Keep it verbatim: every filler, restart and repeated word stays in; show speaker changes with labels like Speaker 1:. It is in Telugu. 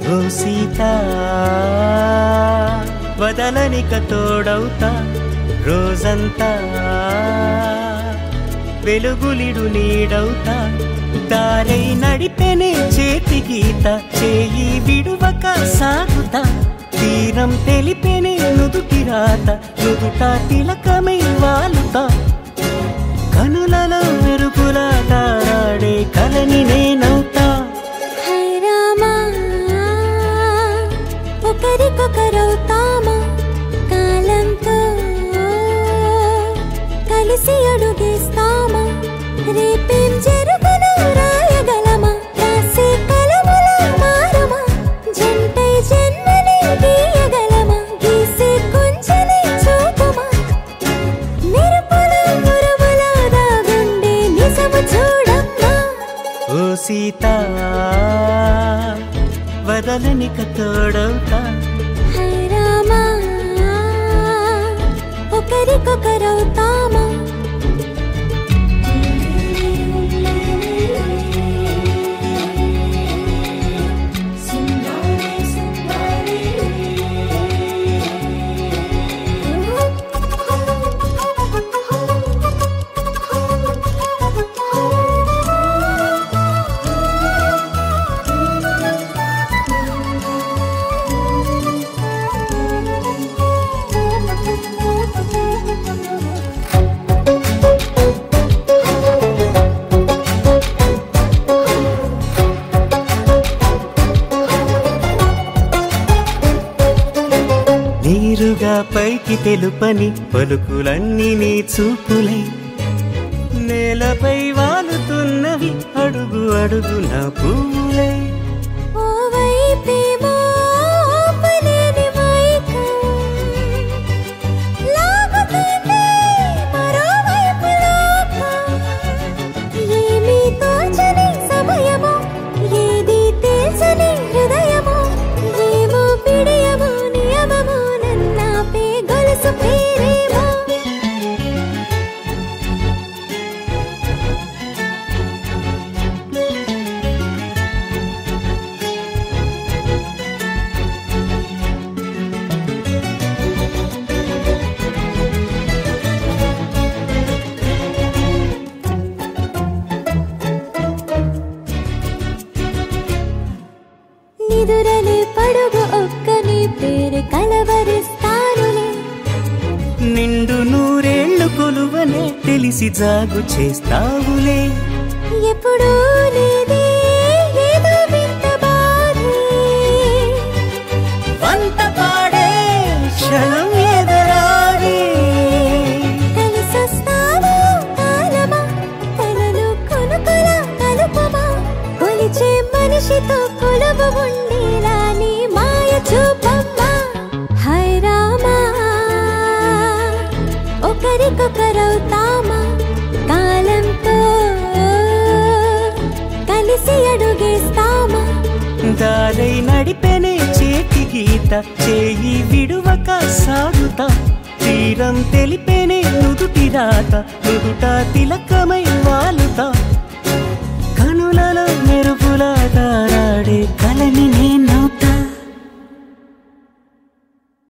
Speaker 1: ఓ సీత వదలనిక తోడవుతా రోజంతా వెలుగులిడు నీడవుతా దారై నడిపెనే చేతి గీత చేయి విడువక సాగుతా తీరం తెలిపెనే నుదుటి రాత నుదుట తిలకమై వాలుతా కనులలో మెరుగులా తారాడే కలని నేనవుతా
Speaker 2: ఒకరికొకరవుతామా కాలంతో కలిసి అడుగేస్తామా రేపేం జరుగును రాయగలమా రాసే కలముల మారమా జంటై జన్మని గీయగలమా గీసే కొంచెని చూపమా మెరుపుల మురుముల దాగుండే నిజము చూడమ్మా
Speaker 1: ఓ సీత వదలనిక తోడవుతా
Speaker 2: హై రామా ఒకరికొకరవుతామా
Speaker 1: నీరుగా పైకి తెలుపని పలుకులన్నీ నీ చూపులై నేలపై వాలుతున్నవి అడుగు అడుగు నా పువ్వులై
Speaker 2: నిదురలే పడుగు ఒక్కని పేరు కలవరిస్తానులే
Speaker 1: నిండు నూరేళ్లు కొలువనే తెలిసి జాగు చేస్తావులే
Speaker 2: ఎప్పుడూ లేదే ఏదో వింత బాధే
Speaker 1: వంత పాడే క్షణం ఎదరాడే
Speaker 2: కలిసొస్తావా కాలమా కలలు కొనుకల కలుపమా కొలిచే మనిషితో కొలువు ఉండేలా నీ మాయ చూపమ్మా హై రామా ఒకరికొకరవుతామా కాలంతో కలిసి అడుగేస్తామా
Speaker 1: దారై నడిపెనే చేతి గీత చేయి విడువక సాగుతా తీరం తెలిపెనే నుదుటి రాత నుదుట తిలకమై వాలుతా కనులలో మెరుగులా తారాడే కలని నేను